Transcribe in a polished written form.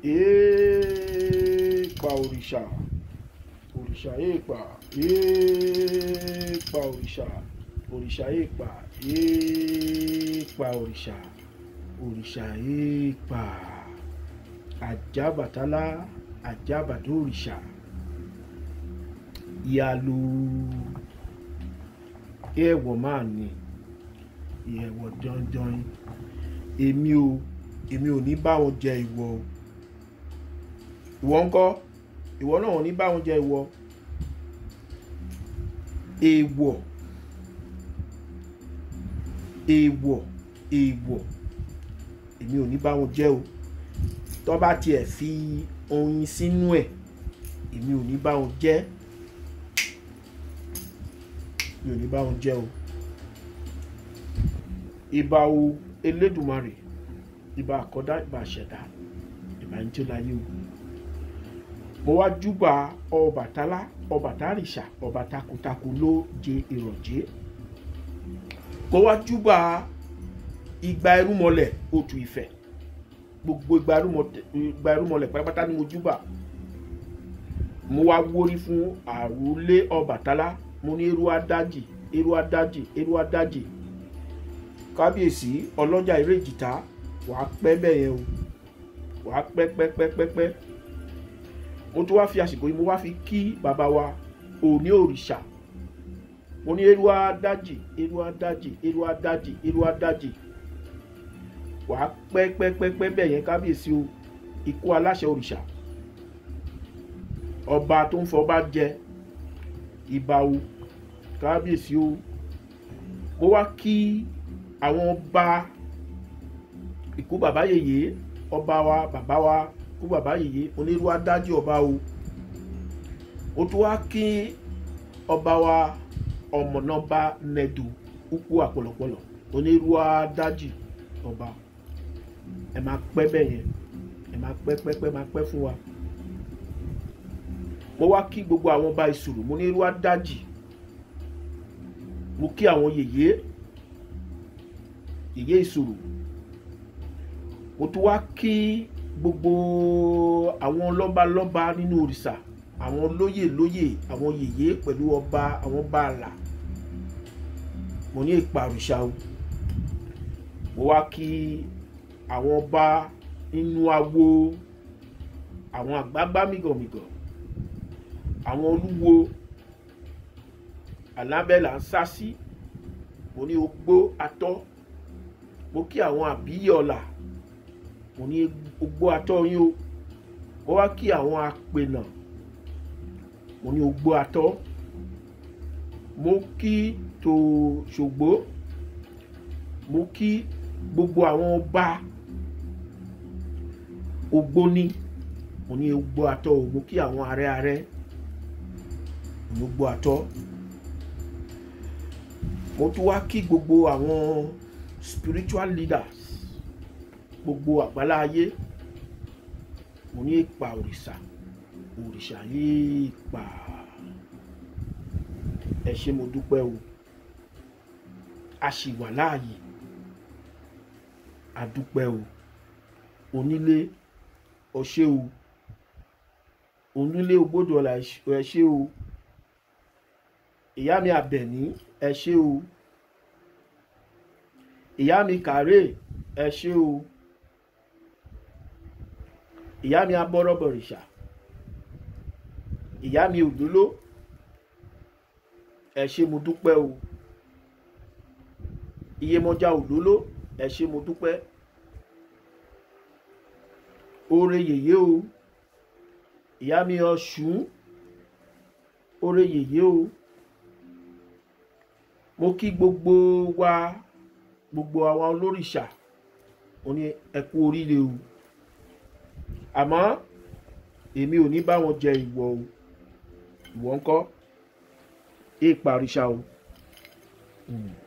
èèpà òrìṣà, òrìṣà èèpà, èèpà òrìṣà, òrìṣà èèpà, èèpà òrìṣà, òrìṣà èèpà, Àjàbàtálá, Àjàbàdó òrìṣà, ìyàlú ẹ̀wọ̀ máa ní ìyẹ̀wọ̀ dandan. Èmi ò ní bá wọn jẹ ìwọ. Ìwọ ńkọ́? Ìwọ náà ò ní bá wọn jẹ ìwọ. Èèwọ̀, èèwọ̀, èèwọ̀. Èmi ò ní bá wọn jẹ o. Tó bá tiẹ̀ fi oyin sínú ẹ̀, èmi ò ní bá wọn jẹ. Mi ò ní bá wọn jẹ o. Ìbà o Elédùmarè, ìbà àkọ́dá, ìbà àṣẹ̀dá, ìbà ń tí ó láyé o. Mo wá júbà Ọbàtálá, Ọbàtárìṣà, ọba takuntakun ló jẹ ìrọ̀jẹ́. Mo wá júbà igba ẹrúmọlẹ̀ Òtù Ìfẹ̀. Gbogbo igba ẹrúmọlẹ̀ pátápátá ni mo júbà. Mo wá wórí fún àrólé Ọbàtálá. Mo ní eru adájì, eru adájì, eru adájì. Kábíyèsí ọlọ́jà eré ìjìtá, wàá pẹ́ bẹ́ẹ̀ yẹn o. Wàá pẹ́. Mo tún wá fi àsìkò yìí mo wá fi kí bàbá wa Òní òrìṣà. Mo ní eru adájì, eru adájì, eru adájì, eru adájì. Wàá pẹ́ bẹ́ẹ̀ yẹn kábíyèsí o. Ikú aláṣẹ òrìṣà. Ọba tó ń fọba jẹ. Ìbà o kábíyèsí o. Mo wá kí àwọn ọba ikú bàbá yèyé, ọba wa bàbá wa ikú bàbá yèyé, onírú adájí ọba o. Ó tún wá kí ọba wa Ọ̀mọ̀nàba Nẹ̀dù ukwu àpọ̀lọ̀pọ̀lọ̀, onírú adájí ọba. Ẹ máa pẹ́ bẹ́ẹ̀ yẹn, ẹ máa pẹ́ máa pẹ́ fún wa. Mo wá kí gbogbo àwọn ọba ìṣòro, mo ní irú adájì. Mo kí àwọn yèyé ìṣòro. Mo tún wá kí gbogbo àwọn lọ́balọ́ba nínú òrìṣà, àwọn lóyè, àwọn yèyé pẹ̀lú ọba, àwọn bàálà. Mo ní ìpà òrìṣà o. Mo wá kí àwọn ọba nínú awo, àwọn àgbààgbà mìgànmìgàn, àwọn olúwo alábẹ́là ń sá sí. Mo ní ogbó atọ́. Mo kí àwọn àbíyè ọ̀la. Mo ní ogbó atọ́ yín o. Mo wá kí àwọn apènà. Mo ní ogbó atọ́. Mo kí tòṣògbó. Mo kí gbogbo àwọn ọba ògbóni. Mo ní ogbó atọ́ o. Mo kí àwọn àrẹ. Gbogbo atọ́. Mo tún wá kí gbogbo àwọn spiritual leaders, gbogbo àgbálá ayé. Mo ní ìpà òrìṣà, òrìṣà ìpà. Ẹ ṣé mo dúpẹ́ o. A ṣì wà láàyè. A dúpẹ́ o. Onílé ọ ṣé o. Onílé Ògbódò ọ̀la ẹ ṣé o. Ìyá mi Àbẹ̀ní ẹ ṣé o. Ìyá mi Kàrè ẹ ṣé o. Ìyá mi Abọ́rọ̀bọ̀rìṣà. Ìyá mi Òdúló ẹ ṣé mo dúpẹ́ o. Iyemọja Òdúló ẹ ṣé mo dúpẹ́. Ore yèyé o. Ìyá mi Ọ̀ṣun ore yèyé o. Mo kí gbogbo wa, gbogbo àwọn olórìṣà. Mo ní ẹ kú oríire o. Àmọ́ èmi ò ní bá wọn jẹ ìwọ o. Ìwọ ńkọ́? Èèpà òrìṣà o.